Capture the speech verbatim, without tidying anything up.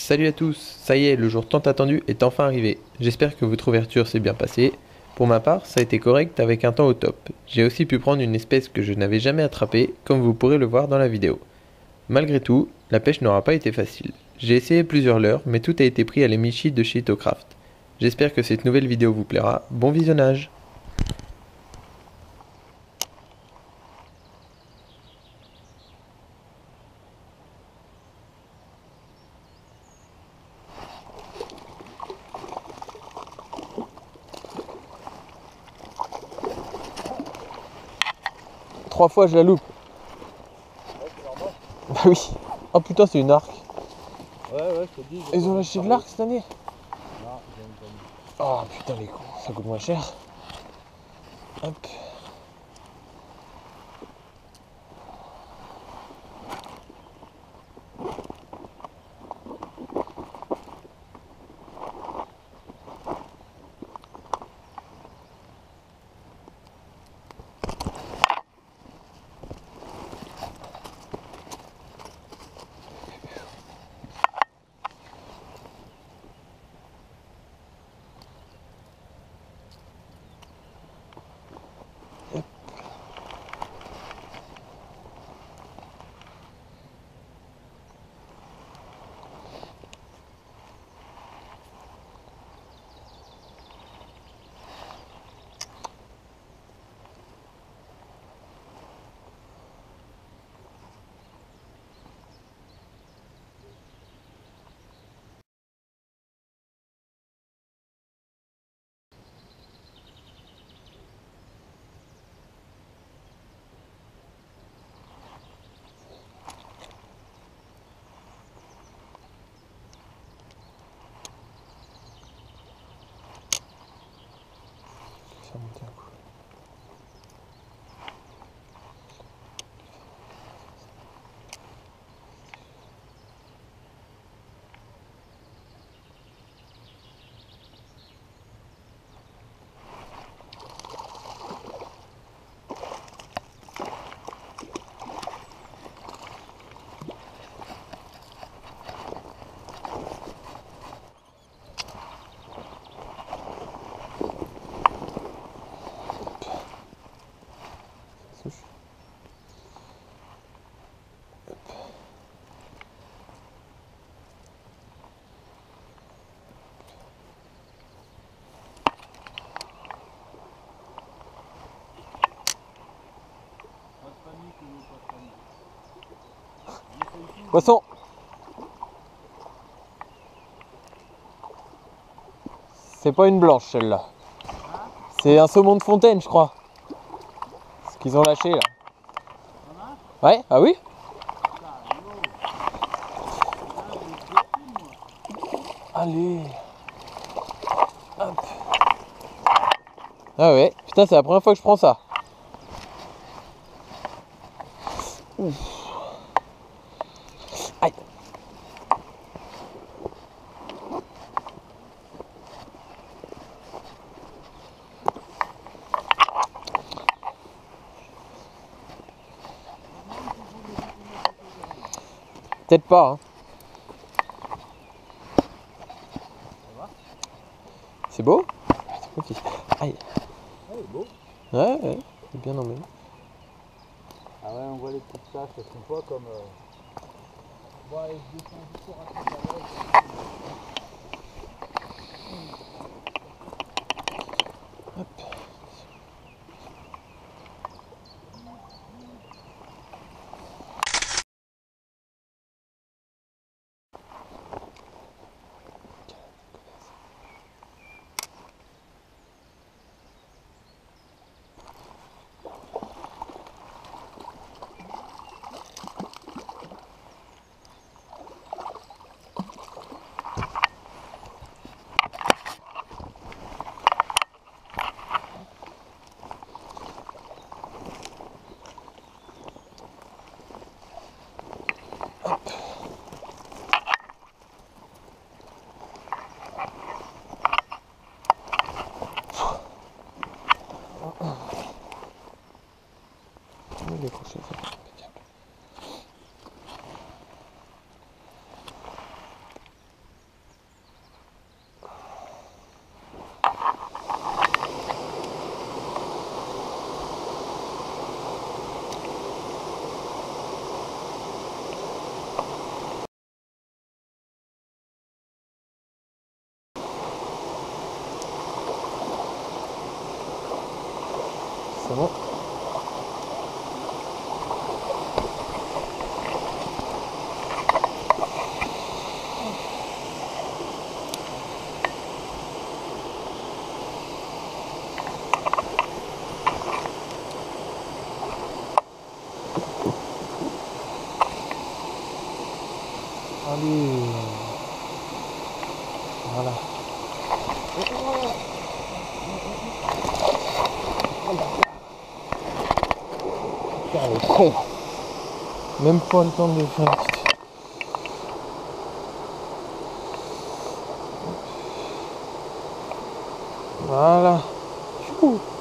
Salut à tous, ça y est, le jour tant attendu est enfin arrivé. J'espère que votre ouverture s'est bien passée. Pour ma part, ça a été correct avec un temps au top. J'ai aussi pu prendre une espèce que je n'avais jamais attrapée, comme vous pourrez le voir dans la vidéo. Malgré tout, la pêche n'aura pas été facile. J'ai essayé plusieurs leurres, mais tout a été pris à l'émichi de chez Itocraft. J'espère que cette nouvelle vidéo vous plaira. Bon visionnage! Trois fois je la loupe. Ouais, c'est normal. Bah oui. Oh putain, c'est une arc. Ouais, ouais, je te dis. Ils ont lâché de l'arc cette année? Non, j'ai même pas mis. Oh putain les cons, ça coûte moins cher. Hop. Faire monter un coup. Souche. Poisson! C'est pas une blanche celle-là. C'est un saumon de fontaine, je crois. Ce qu'ils ont lâché là. Ouais, ah oui? Allez. Hop. Ah ouais, putain, c'est la première fois que je prends ça. Ouf. Aïe. Peut-être pas, hein. C'est beau? C'est beau. Aïe. Ouais, il est beau. Ouais, ouais, c'est bien emmené. Ah ouais, on voit les petites taches, elles sont pas comme. Euh... Bon, allez, je descends juste pour raconter la veille. Hop. Décrocher ça, impeccable. C'est bon. Allez. Voilà. Putain, le con. Même pas le temps de faire une petite... Voilà. Chou.